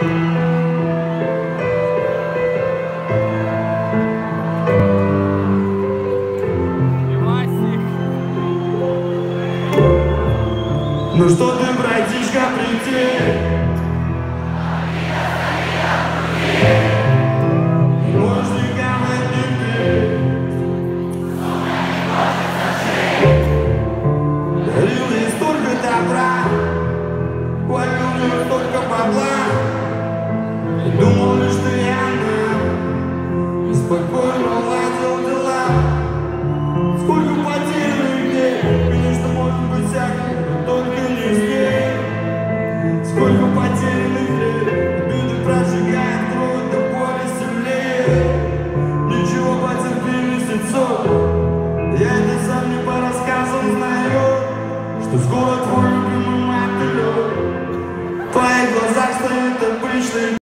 Ну что ты, братишка, прийти? Можешь никому не ты. Дарил ей столько добра, платил ей столько бабла. И думал лишь ты и она, и спокойно ладил дела. Сколько потерянных дней, конечно, может быть всяких, но только не с ней. Сколько потерянных лет, обиды прожигает кровь до боли сильнее. Ничего, потерпи месяцок, я это сам не по рассказам знаю, что скоро твой любимый мотылек в твоих глазах стоит обычный.